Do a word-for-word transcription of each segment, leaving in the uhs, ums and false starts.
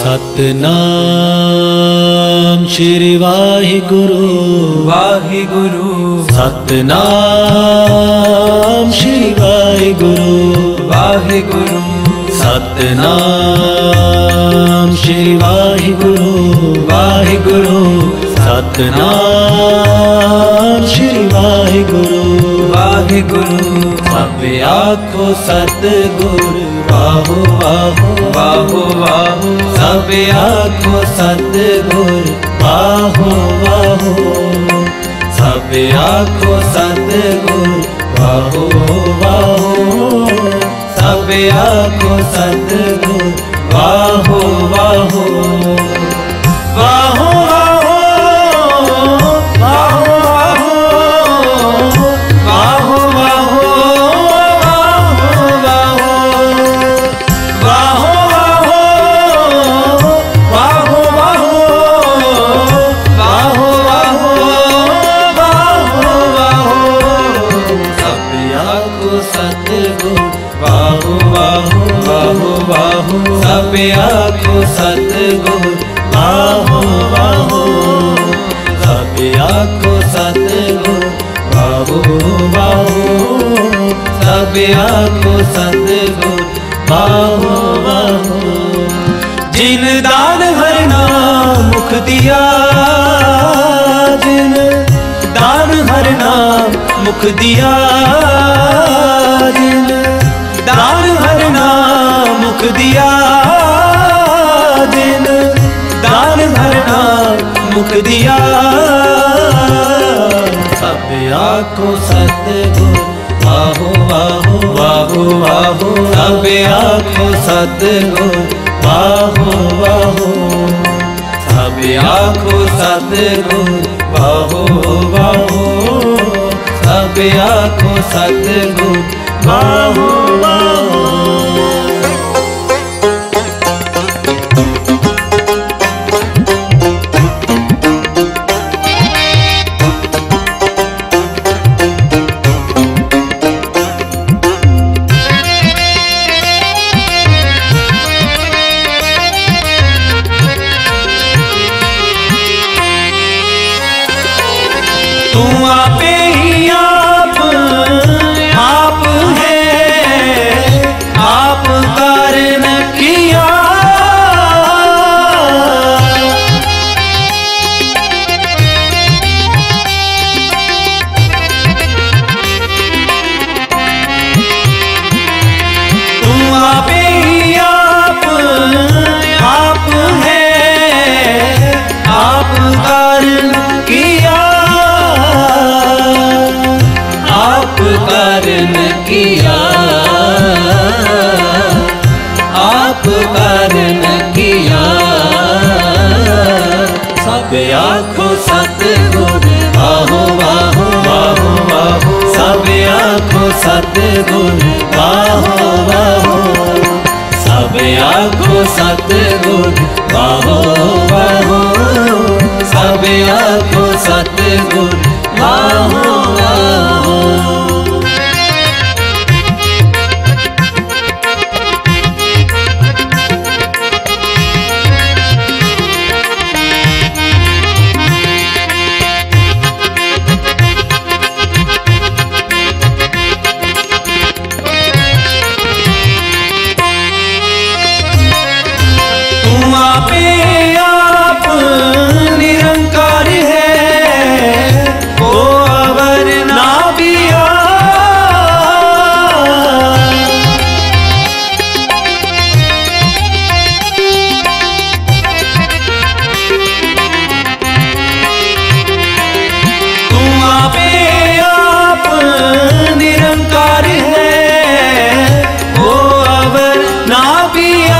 सतनाम श्री वाहिगुरु वाहिगुरु सतनाम श्री वाहिगुरु वाहिगुरु सतनाम श्री वाहिगुरु वाहिगुरु सतनाम श्री वाहिगुरु वाहिगुरु सब आखो सतगुरु बाहो बाहो बाहो बाहो सब आखो सतगुरु बाहो बाहो सब आखो सतगुरु बाहो बाहो सब आखो सतगुरु बाहो बाहो बाहो सब आखो सतगुरु बाहो बाहो सब आखो सतगुरु बाहो बाहो सब आखो सतगुरु बाहो बाहो जिन दान हरना मुख दिया जिन दान हरना मुख दिया जिन दान हरना मुख दिया दिन दान भरना मुख दिया सब आखो सतगुरु बाहो बाहो बाहो बाहो सब आखो सतगुरु बाहो बाहो सब आखो सतगुरु बाहो बाहो सब आखो सतगुरु बाहो बाहो तू आपे ही आप आप है आप कारण किया तू आपे ही आप आप है आप कारण किया आप कारण किया आप कारण किया सब आखो सतगुरु बाहो बाहो बाहो बाहो सब आखो सतगुरु बाहो बाहो सब आखो सतगुरु बाहो बाहो सब आखो सतगुरु बाहो बाहो तुम आपे आप निरंकार है को अवर ना बिया तुम आपे आप निरंकार है को अवर ना बिया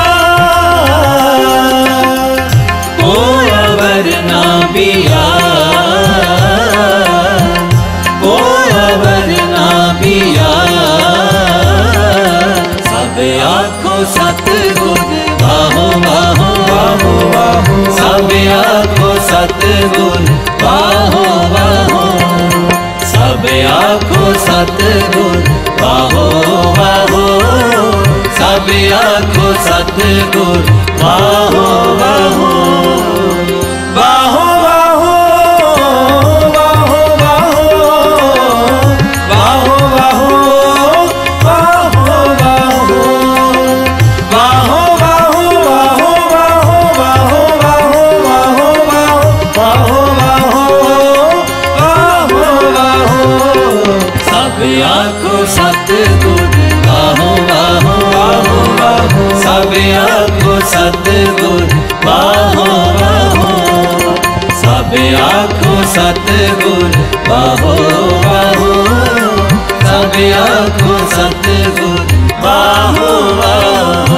ना बिया को अवर ना बिया सब आखो सतगुरु बाहो बाहो बाहो बाहो सब आखो सतगुरु बाहो बाहो सब आखो सतगुरु बाहो बाहो सब आखो सतगुरु बाहो बाहो बाहो बाहो बाहो बाहो बाहो बाहो बाहो बाहो बाहो बाहो बाहो बाहो बाहो बाहो सब आँखों सतगुर बाहो बाहो बाहो बाहो सब आँखों सतगुर बाहो बाहो सब आँखों सतगुर बाहो बाहो सब आँखों सतगुर बाहो बाहो।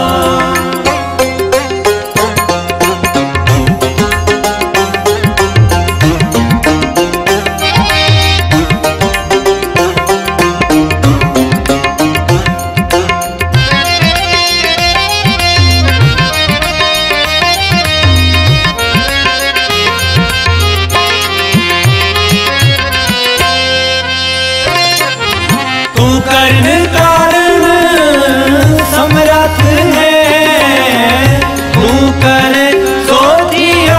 तू कर्ण कारण समरथ है, तू कर सो दिया।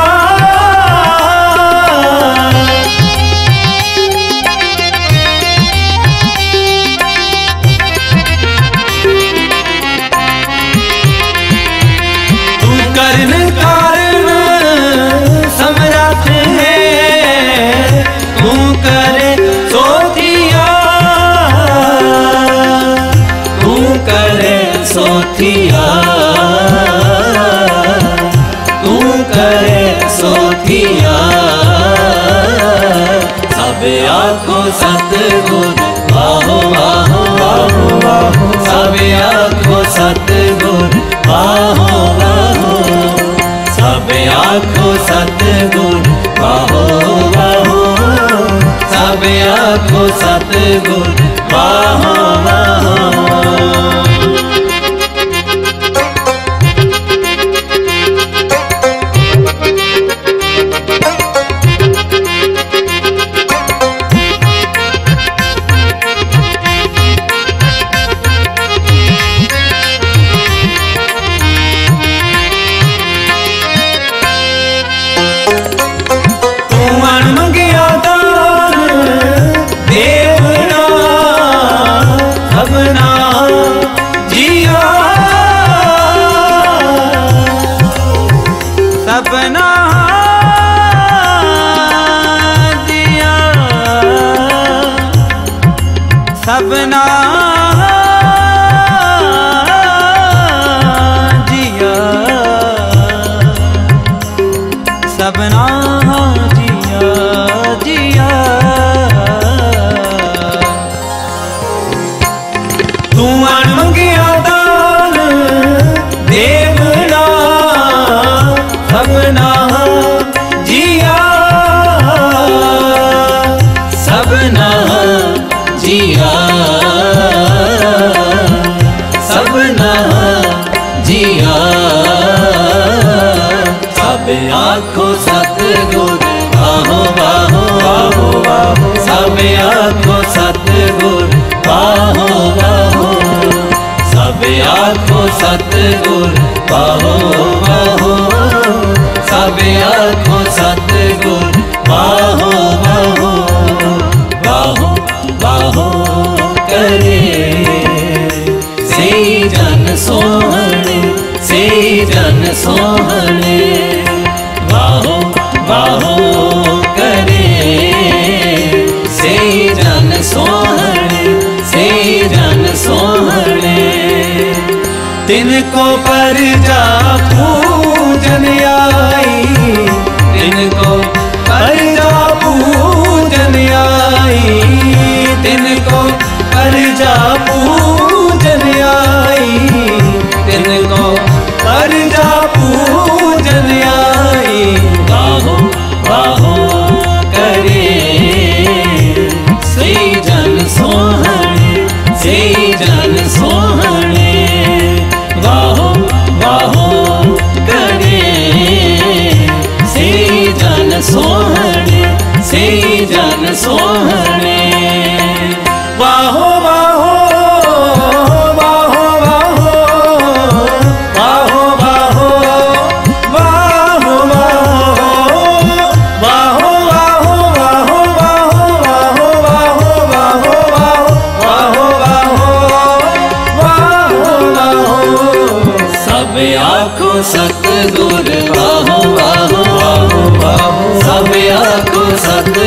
तू कर्ण कारण समरथ है, तू कर सो दिया। करे सोथिया तू करे सोथिया सब आँखों सतगुर बाहो बाहो बाहो बाहो सब आँखों सतगुर बाहो बाहो सब आँखों सतगुर बाहो बाहो सब आँखों सतगुर बाहो बाहो। सबना जिया सबना जिया सबना जिया सबना जिया जिया। तू अणमंगिया दान देवना सबना जिया सबना जिया सबना जिया सब आँखों सतगुर बाहो बाहो बाहो बाहो सब आँखों सतगुर बाहो बाहो सब आँखों सतगुर बाहो बाहो सब आँखों सतगुर बाहो बाहो बाहो बाहो करे से जन सोहने से जन सोहने बाहो बाहो करे से जन सोहने से जन सोहने तिनको परजा पूजन आई तिनको परजा पूजन आई तिनको परजा पूजन आई तिनको परजा पूजन आई बाहो बाहो करे से जन सोहने से जन सोहने बाहो बाहो करे से जन सोहने से जन सोहने बाहो बाहो बाहो बाहो बाहो बाहो को सत